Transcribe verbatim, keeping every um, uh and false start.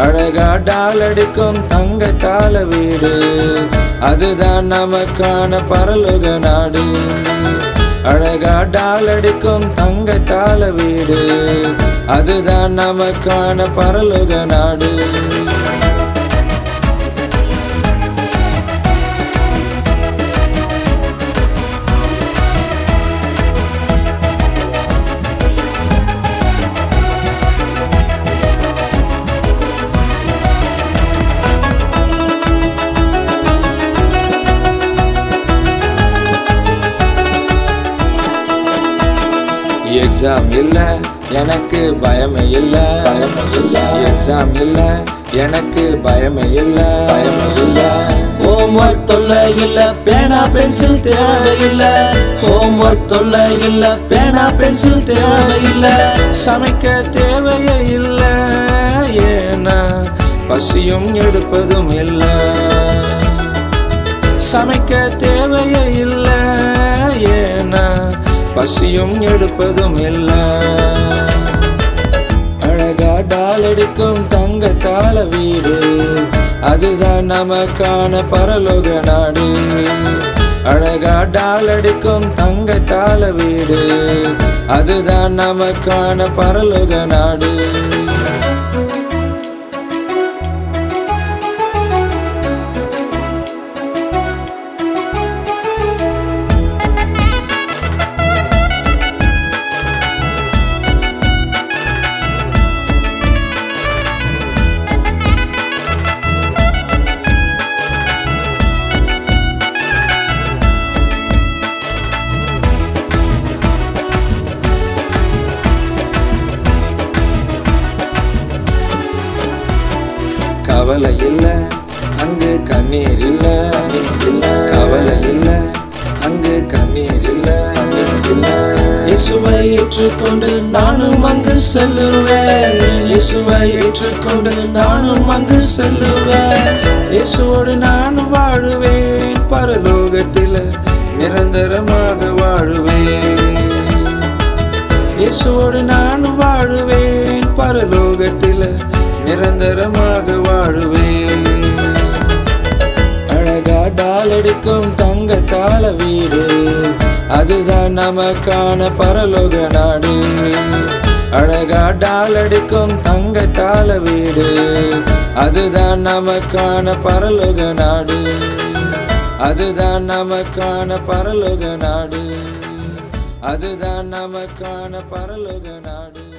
அழகா டாலடிக்கும் தங்கத்தால வீடு, அதுதான் நமக்கான பரலோக நாடு. அழகா டாலடிக்கும் தங்கத்தால வீடு, அதுதான் நமக்கான பரலோக நாடு. எக்ஸாம் இல்ல எனக்கு பயமே இல்ல, எக்ஸாம் இல்ல எனக்கு பயமே இல்ல, ஹோம்வொர்க் தொல்லை இல்ல, பேனா பென்சில் தேவையில்லை. ஹோம்வொர்க் தொல்லை இல்ல, பேனா பென்சில் தேவையில்ல. சமைக்க தேவையே இல்ல, ஏன்னா பசியும் எடுப்பதும் இல்ல. சமைக்க தேவையே இல்ல, ஏன்னா பசியும் எடுப்பதும் இல்ல. அழகா டாலடிக்கும் தங்கத்தால வீடு, அதுதான் நமக்கான பரலோக நாடு. அழகா டாலடிக்கும் தங்கத்தால வீடு, அதுதான் நமக்கான பரலோக நாடு. கவலை இல்ல அங்கு கண்ணீர் இல்ல, கவலை இல்ல அங்கு கண்ணீர் இல்ல. இயேசுவை ஏற்றுக்கொண்டு நானும் அங்கு செல்லுவேன், இயேசுவை ஏற்றுக்கொண்டு நானும் அங்கு செல்லுவேன். இயேசுவோடு நானும் வாழுவேன், பரலோகத்தில் நிரந்தரமாக வாழுவேன். இயேசுவோடு நானும் வாழுவேன், பரலோகத்தில் நிரந்தரமாக வாழுவேன். அழகா டாலடிக்கும் தங்கத்தால வீடு, அதுதான் நமக்கான பரலோக நாடு. அழகா டாலடிக்கும் தங்கத்தால வீடு, அதுதான் நமக்கான பரலோக நாடு. அதுதான் நமக்கான பரலோக நாடு. அதுதான் நமக்கான பரலோக நாடு.